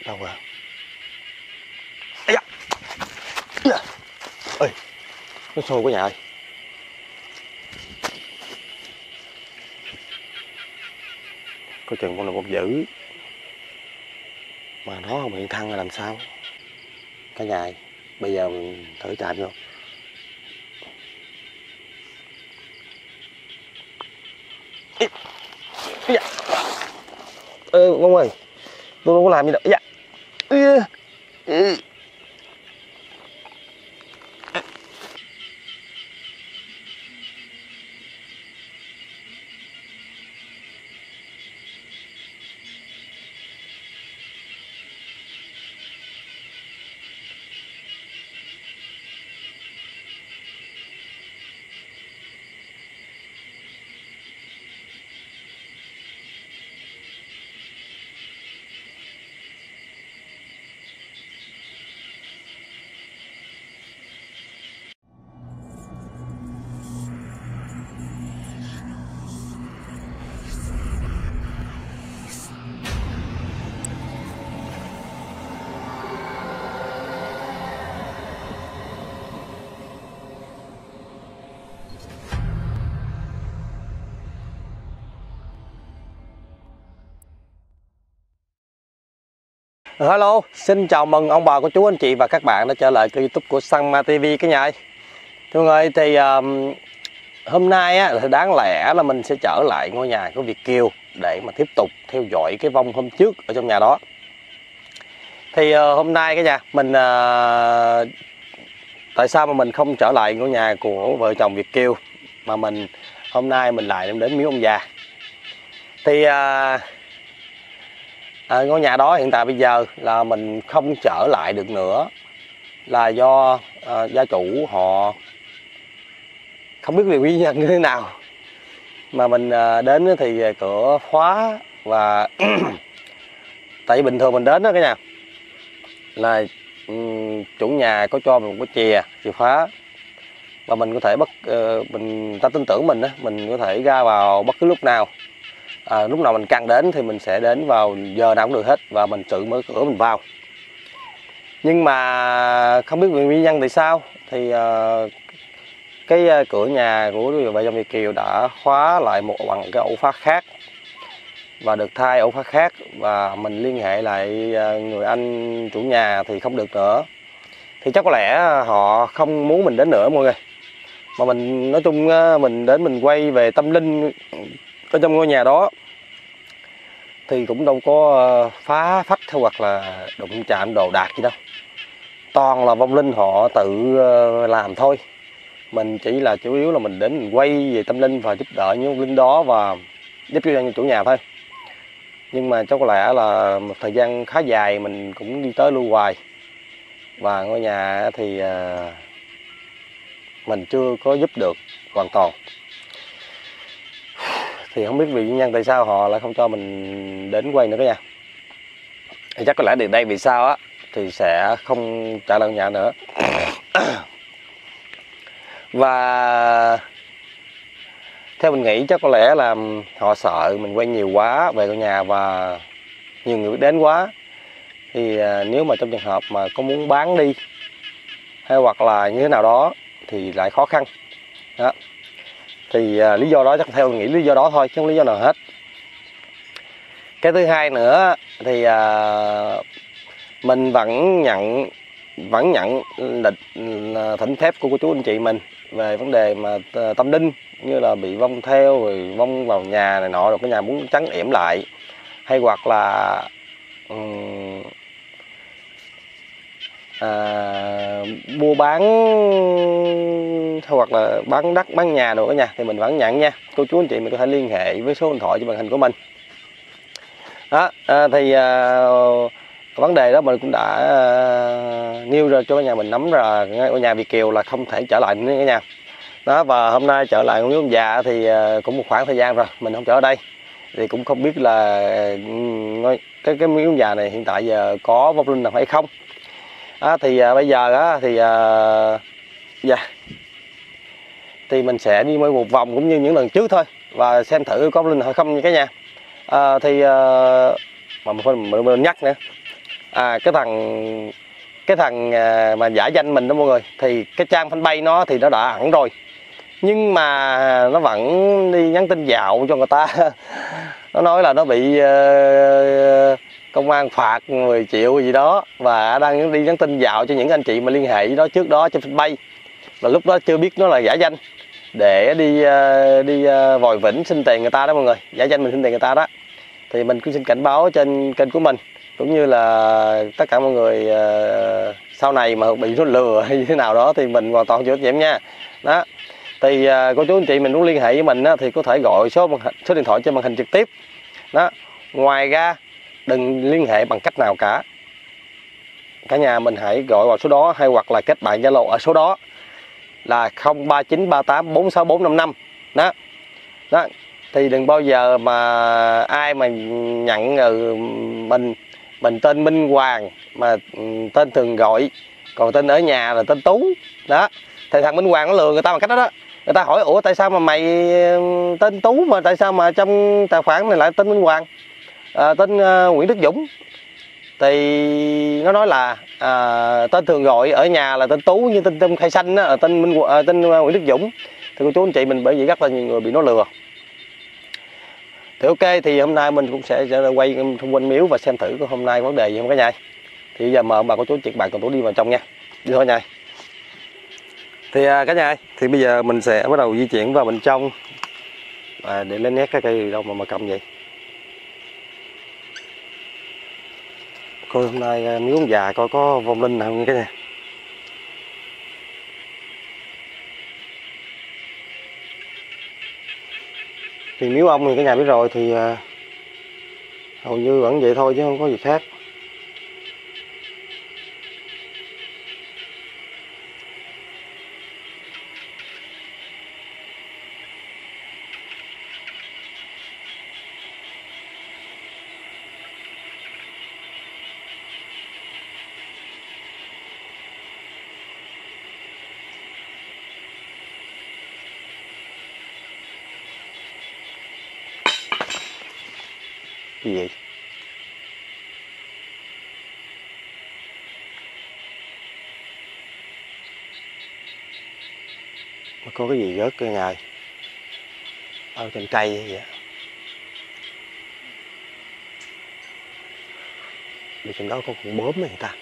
Đâu rồi? Ây da. Yeah. Ơi, nó xô của nhà ơi. Có chừng con này con dữ. Mà nó không hiện thân là làm sao? Cả nhà ơi, bây giờ mình thử chạm vô. Ây da. Con ơi, tôi đâu có làm gì đâu. Ây da. Hello, xin chào mừng ông bà cô chú anh chị và các bạn đã trở lại kênh YouTube của Sunma TV cả nhà ơi. Thưa mọi người, thì hôm nay á, thì đáng lẽ là mình sẽ trở lại ngôi nhà của Việt Kiều để mà tiếp tục theo dõi cái vong hôm trước ở trong nhà đó. Thì hôm nay cả nhà mình tại sao mà mình không trở lại ngôi nhà của vợ chồng Việt Kiều mà hôm nay mình lại đến miếu ông già. Thì ngôi nhà đó hiện tại bây giờ là mình không trở lại được nữa, là do gia chủ họ không biết vì nguyên nhân như thế nào mà mình đến thì cửa khóa. Và tại vì bình thường mình đến đó cả nhà là chủ nhà có cho mình một cái chìa khóa và mình có thể mình ta tin tưởng mình đó, mình có thể ra vào bất cứ lúc nào. Lúc nào mình cần đến thì mình sẽ đến vào giờ nào cũng được hết và mình tự mở cửa mình vào. Nhưng mà không biết vì nguyên nhân tại sao thì cái cửa nhà của vợ chồng Việt Kiều đã khóa lại bằng cái ổ khóa khác và được thay ổ khóa khác, và mình liên hệ lại người anh chủ nhà thì không được nữa. Thì chắc có lẽ họ không muốn mình đến nữa mọi người. Mà mình nói chung mình đến mình quay về tâm linh ở trong ngôi nhà đó thì cũng đâu có phá phách hay hoặc là đụng chạm đồ đạc gì đâu. Toàn là vong linh họ tự làm thôi. Mình chỉ là chủ yếu là mình đến mình quay về tâm linh và giúp đỡ những vong linh đó và giúp cho chủ nhà thôi. Nhưng mà chắc có lẽ là một thời gian khá dài mình cũng đi tới lưu hoài. Và ngôi nhà thì mình chưa có giúp được hoàn toàn. Thì không biết vì nguyên nhân tại sao họ lại không cho mình đến quay nữa cả nhà. Thì chắc có lẽ từ đây vì sao á thì sẽ không trả lại nhà nữa. Và theo mình nghĩ chắc có lẽ là họ sợ mình quay nhiều quá về ngôi nhà và nhiều người đến quá. Thì nếu mà trong trường hợp mà có muốn bán đi hay hoặc là như thế nào đó thì lại khó khăn đó. Thì lý do đó chắc theo mình nghĩ lý do đó thôi chứ không lý do nào hết. Cái thứ hai nữa thì mình vẫn nhận thỉnh phép của cô chú anh chị mình về vấn đề mà tâm linh, như là bị vong theo rồi vong vào nhà này nọ rồi cái nhà muốn trấn yểm lại, hay hoặc là mua bán hoặc là bán đất bán nhà đồ cả nhà, thì mình vẫn nhận nha. Cô chú anh chị mình có thể liên hệ với số điện thoại trên màn hình của mình đó. Thì vấn đề đó mình cũng đã nêu ra cho cả nhà mình nắm ra. Ở nhà Việt Kiều là không thể trở lại nữa cả nhà đó. Và hôm nay trở lại ngôi ông già thì cũng một khoảng thời gian rồi mình không trở ở đây, thì cũng không biết là cái miếu ông già này hiện tại giờ có vong linh nào hay không. Thì bây giờ thì thì mình sẽ đi một vòng cũng như những lần trước thôi và xem thử có linh hay không nha cả nhà. Thì mà mình nhắc nữa, cái thằng mà giả danh mình đó mọi người, thì cái trang fanpage nó thì nó đã ẩn rồi, nhưng mà nó vẫn đi nhắn tin dạo cho người ta. Nó nói là nó bị công an phạt 10 triệu gì đó, và đang đi nhắn tin dạo cho những anh chị mà liên hệ với nó trước đó trên fanpage, và lúc đó chưa biết nó là giả danh, để đi vòi vĩnh xin tiền người ta đó mọi người, giả danh mình xin tiền người ta đó. Thì mình cũng xin cảnh báo trên kênh của mình, cũng như là tất cả mọi người sau này mà bị nó lừa hay như thế nào đó thì mình hoàn toàn chịu trách nhiệm nha. Đó thì cô chú anh chị mình muốn liên hệ với mình á, thì có thể gọi số điện thoại trên màn hình trực tiếp đó. Ngoài ra đừng liên hệ bằng cách nào cả, cả nhà mình hãy gọi vào số đó, hay hoặc là kết bạn Zalo ở số đó là 0393846455 đó. Đó thì đừng bao giờ mà ai mà nhận mình tên Minh Hoàng mà tên thường gọi, còn tên ở nhà là tên Tú đó. Thì thằng Minh Hoàng nó lừa người ta bằng cách đó đó. Người ta hỏi ủa tại sao mà mày tên Tú mà tại sao mà trong tài khoản này lại tên Minh Hoàng, tên Nguyễn Đức Dũng. Thì nó nói là tên thường gọi ở nhà là tên Tú, như tên trong khai xanh á, tên Nguyễn Đức Dũng. Thì cô chú anh chị mình bởi vì rất là nhiều người bị nó lừa. Thì ok, thì hôm nay mình cũng sẽ quay xung quanh miếu và xem thử hôm nay có vấn đề gì không cả nhà. Thì bây giờ mời bà cô chú chị bạn cùng tôi đi vào trong nha. Đi thôi nha. Thì cả nhà ơi, thì bây giờ mình sẽ bắt đầu di chuyển vào bên trong để lên nét cái cây đâu mà cầm vậy. Coi hôm nay miếu ông già coi có vong linh nào không cả nhà. Thì miếu ông thì cả nhà biết rồi, thì hầu như vẫn vậy thôi chứ không có gì khác. Cái gì? Có cái gì rớt cả nhà ơi. Ở trên cây vậy. Đi trên đó có con bướm này ta.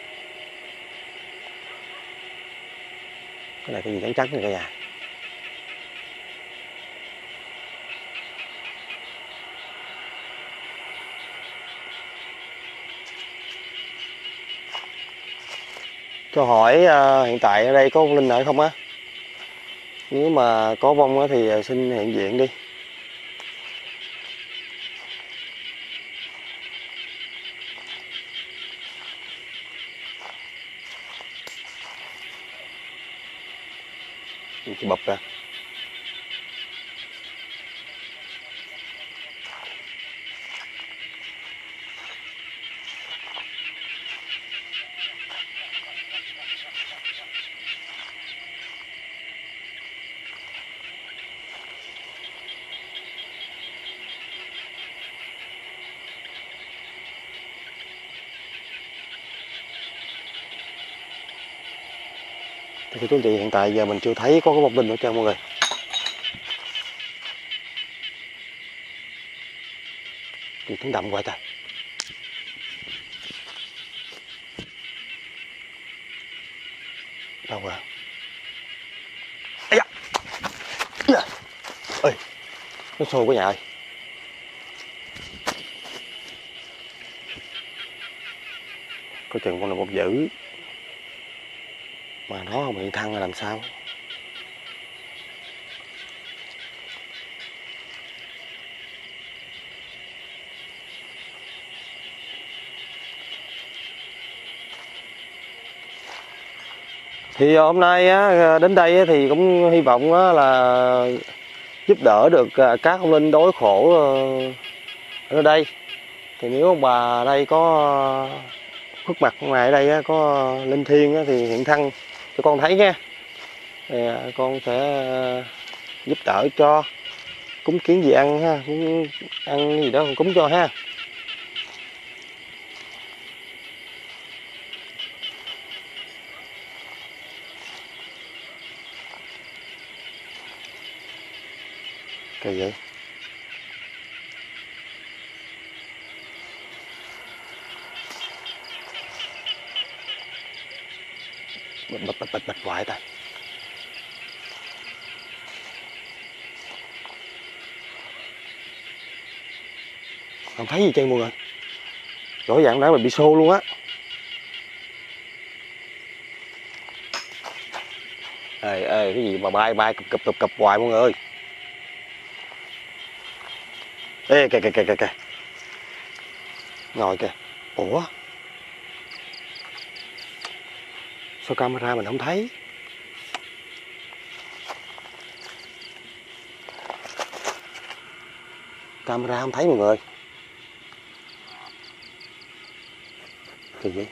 Cái này cái gì trắng trắng này cả nhà. Cho hỏi hiện tại ở đây có vong linh ở không á? Nếu mà có vong á thì xin hiện diện đi. Chị bập ra. Thì chú anh chị hiện tại giờ mình chưa thấy có cái vong linh ở trơn mọi người. Thì tiếng động quá trời. Đâu rồi? Ây da. Ơi, nó xô quá nhà ơi. Coi chừng con này một dữ. Mà nó không hiện thân là làm sao? Thì hôm nay đến đây thì cũng hy vọng là giúp đỡ được các ông linh đối khổ ở đây. Thì nếu ông bà ở đây có khuất mặt ngoài ở đây có linh thiêng thì hiện thân cho con thấy nha. Thì con sẽ giúp đỡ cho, cúng kiến gì ăn ha, cúng ăn gì đó cúng cho ha. Kỳ vậy. Bịch hoài ta. Không thấy gì trơn mọi người. Rõ ràng đó mình bị xô luôn á. Ê, cái gì mà bay cụp hoài mọi người ơi. Ê kìa. Ngồi kìa. Ủa? Sao camera mình không thấy? Camera không thấy mọi người. Kỳ vậy?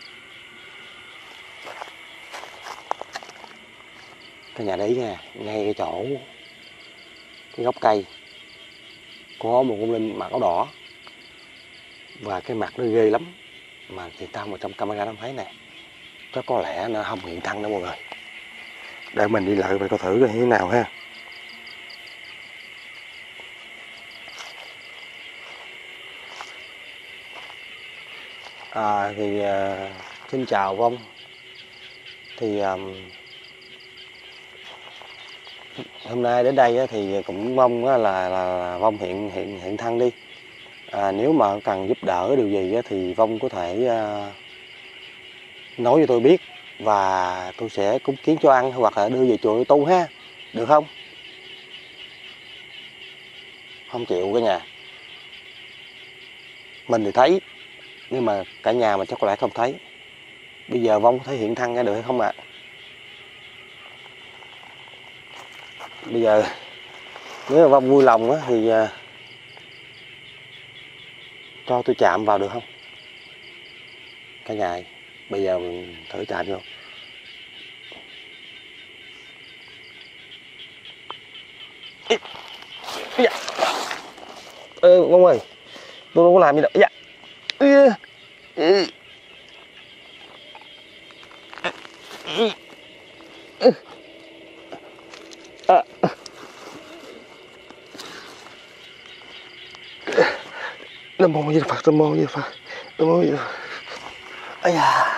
Cái nhà đấy nha, ngay cái chỗ cái gốc cây có một con linh mặc áo đỏ và cái mặt nó ghê lắm mà thì tao mà trong camera nó thấy nè, chắc có lẽ nó không hiện thân nữa mọi người. Để mình đi lại mình coi thử coi như thế nào ha. Xin chào Vong. Thì hôm nay đến đây thì cũng mong là Vong hiện thân đi. Nếu mà cần giúp đỡ điều gì thì Vong có thể nói cho tôi biết và tôi sẽ cúng kiến cho ăn hoặc là đưa về chùa tu ha, được không? Không chịu cả nhà. Mình thì thấy nhưng mà cả nhà mà chắc có lẽ không thấy. Bây giờ Vong có thể hiện thân ra được hay không ạ? Bây giờ nếu mà Vong vui lòng thì cho tôi chạm vào được không? Cả nhà, bây giờ mình thử chạm vô. Dạ. Vong ơi, tôi đâu có làm gì đâu. Dạ. Nam mô Di Đà Phật, Nam mô Di Đà Phật, Nam mô Di Đà Phật. Ây da.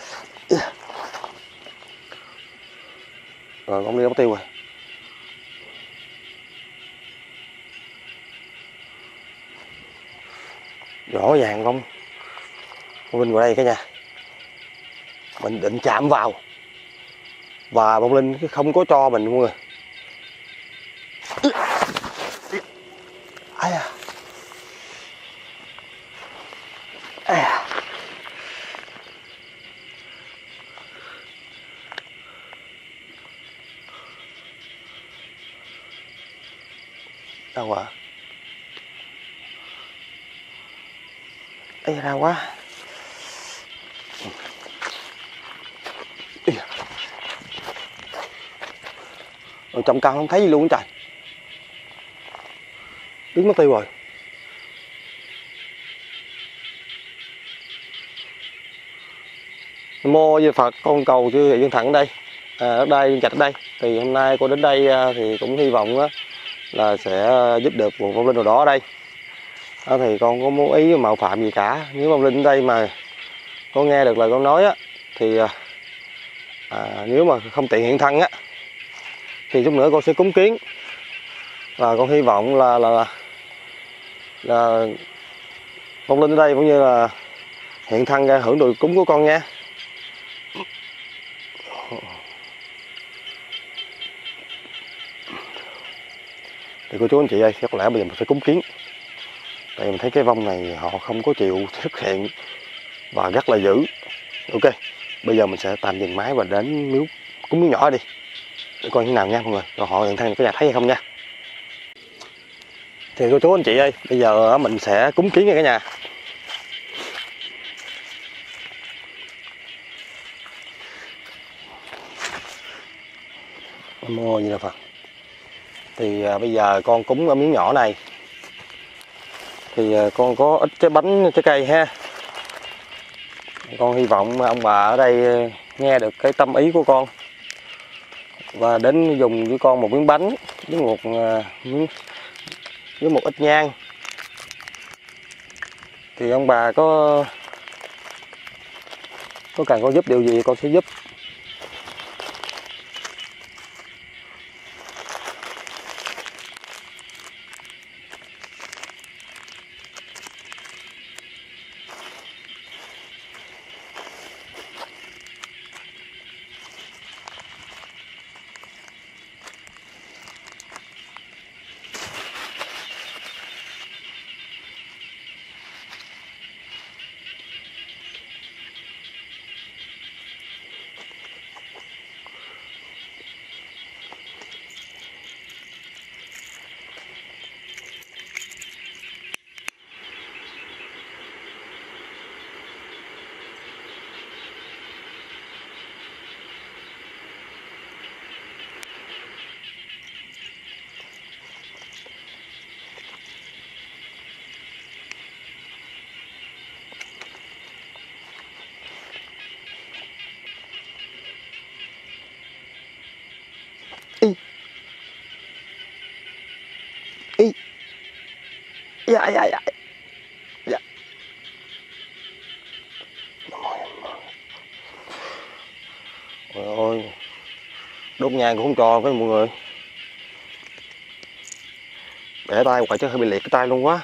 Rồi con đi mất tiêu rồi. Rõ ràng con linh vào đây cả nhà. Mình định chạm vào và bông linh không có cho mình mọi người. Ai à. Ai à. Đâu ạ? Ây da, đau quá. Ở trong căn không thấy gì luôn trời. Biến mất tiêu rồi. Nam mô Di Đà Phật, con cầu chư vị dân thẳng đây, ở đây dân trạch ở đây. Thì hôm nay con đến đây thì cũng hy vọng là sẽ giúp được một vong linh nào đó ở đây. Thì con có muốn ý mạo phạm gì cả. Nếu vong linh ở đây mà con nghe được lời con nói thì nếu mà không tiện hiện thân thì chút nữa con sẽ cúng kiến. Và con hy vọng là vong linh ở đây cũng như là hiện thân ra hưởng đồ cúng của con nha. Thì cô chú anh chị ơi, chắc có lẽ bây giờ mình phải cúng kiến. Tại mình thấy cái vong này họ không có chịu xuất hiện và rất là dữ. Ok, bây giờ mình sẽ tạm dừng máy và đến miếu cúng miếu nhỏ đi để coi như nào nha mọi người. Rồi họ hiện thân có nhà thấy hay không nha. Thì cô chú anh chị ơi, bây giờ mình sẽ cúng kiến nha cả nhà. Nam mô Di Đà Phật. Thì bây giờ con cúng ở miếng nhỏ này thì con có ít trái bánh trái cây ha. Con hy vọng ông bà ở đây nghe được cái tâm ý của con và đến dùng với con một miếng bánh với một miếng với một ít nhang. Thì ông bà có cần con giúp điều gì con sẽ giúp. Ý. Ý. Dạ dạ dạ. Dạ. Ôi ôi, đốt nhang cũng không cho với mọi người. Bẻ tay hoài chứ hơi bị liệt cái tay luôn quá.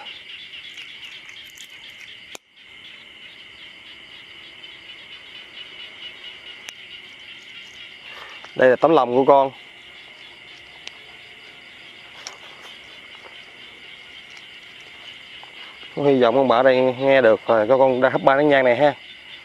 Đây là tấm lòng của con. Hy vọng ông bà ở đây nghe được rồi cho con ra hấp 3 nén nhang này ha.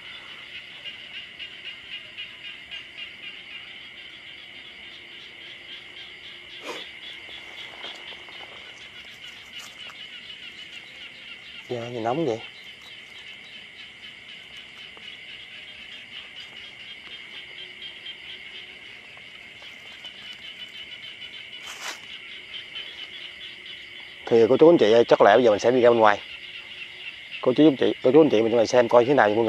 Dạ gì nóng vậy? Thì cô chú anh chị ơi, chắc lẽ bây giờ mình sẽ đi ra bên ngoài. Cô chú anh chị mình xem coi thế nào nha mọi người.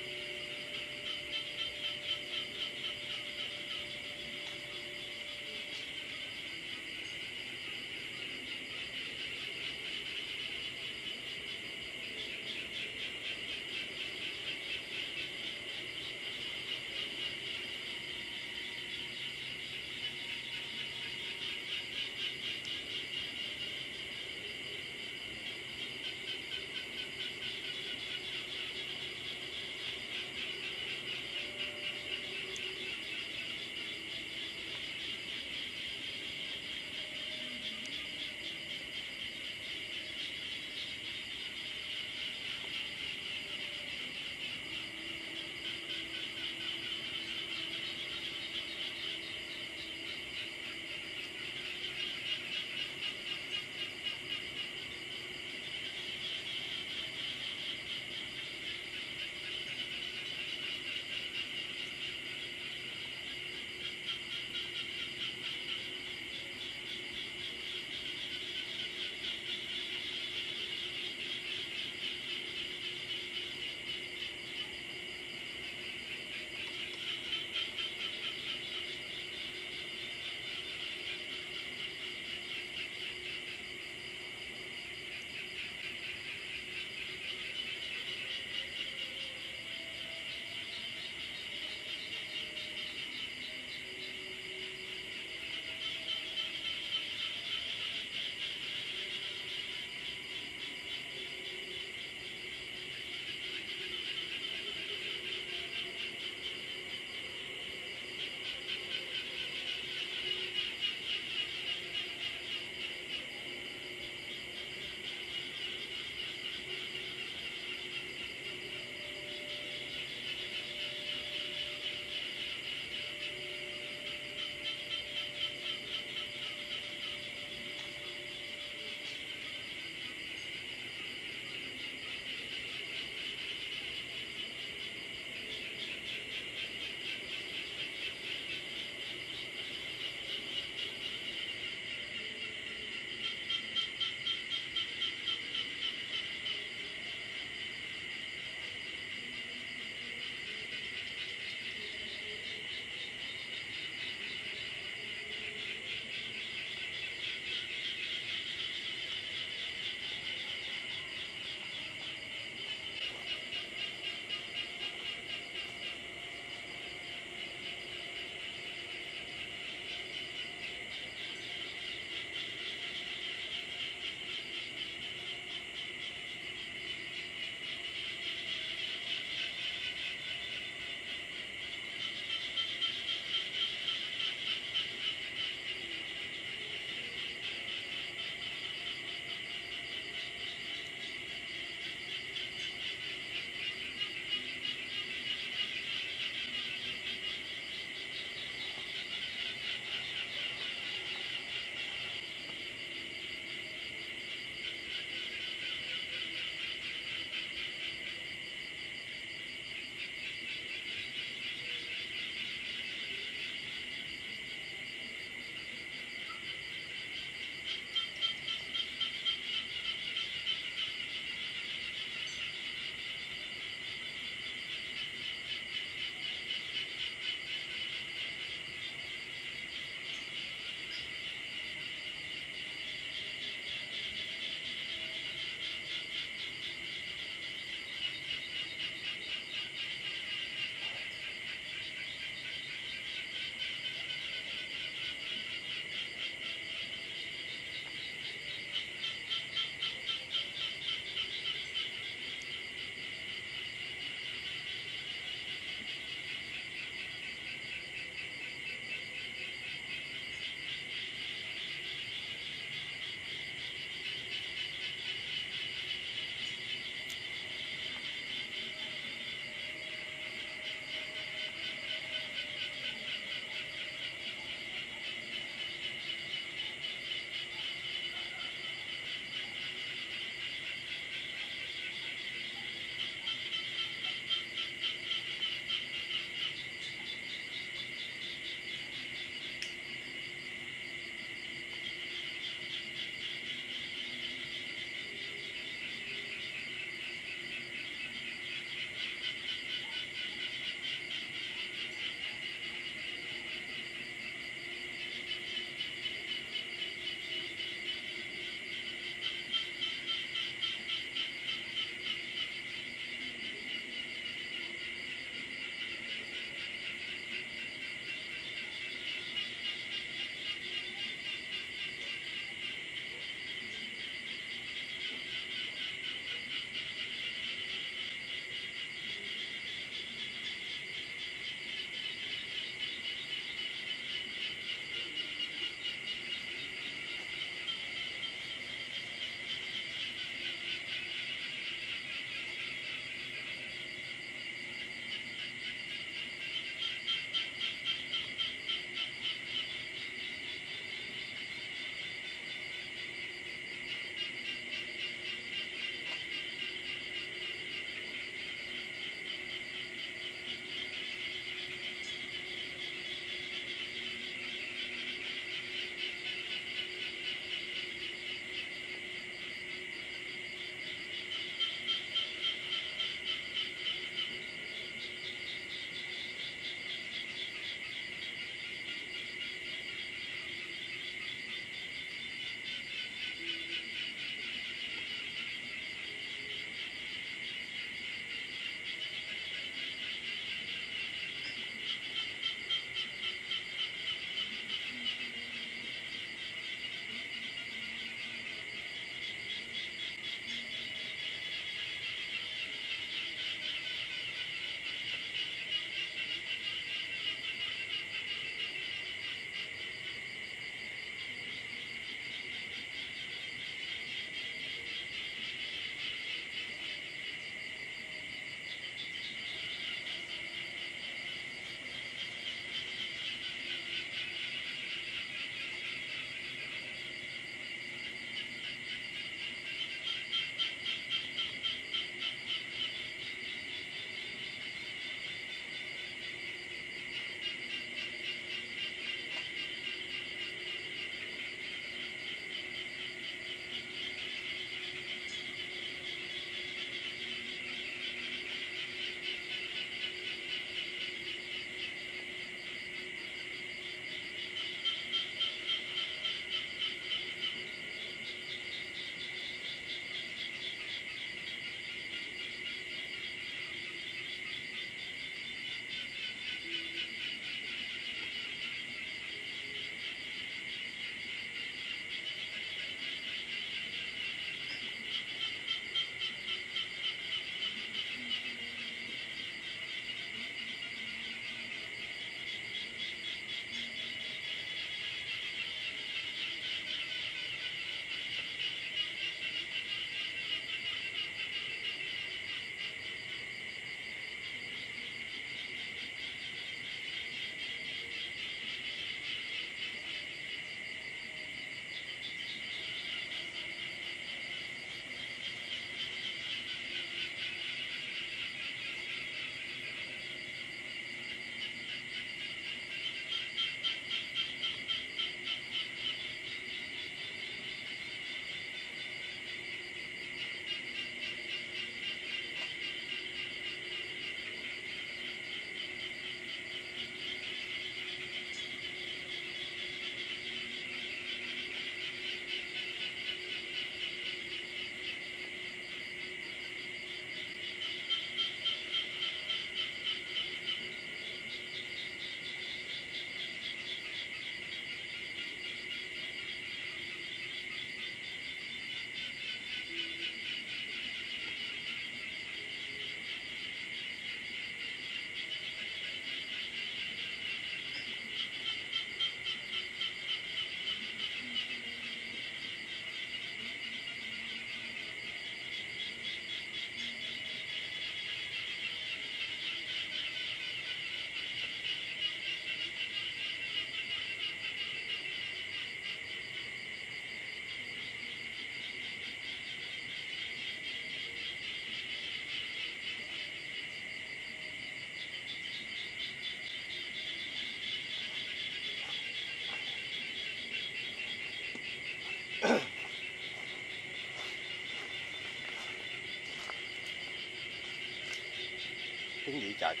tiếng gì trời.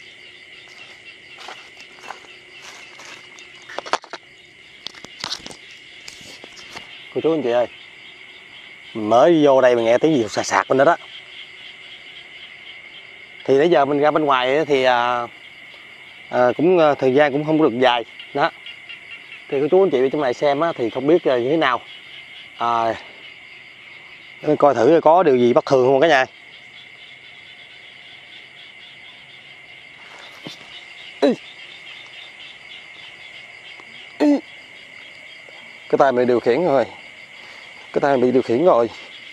Cô chú anh chị ơi, mới vô đây mà nghe tiếng gì sạc sạc bên đó đó. Thì nãy giờ mình ra bên ngoài thì cũng thời gian cũng không có được dài đó. Thì cô chú anh chị trong này xem á, thì không biết như thế nào, coi thử có điều gì bất thường không cả nhà. Cái tay mình điều khiển rồi, cái tay bị điều khiển rồi.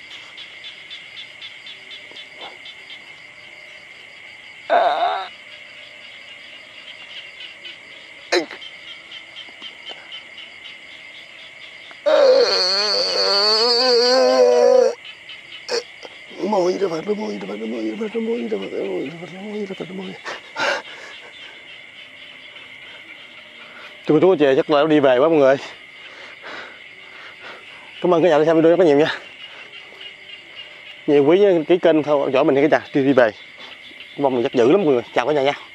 Môi nó phật, nó môi nó phật, nó môi nó phật, nó môi nó phật, nó môi nó phật, nó môi nó phật, nó môi. Chú chị chắc là nó đi về quá mọi người. Cảm ơn cả nhà đã xem video rất nhiều nha. Nhiều quý cái kênh theo dõi mình thì cả nhà đi về. Mong mình chắc dữ lắm mọi người. Chào cả nhà nha.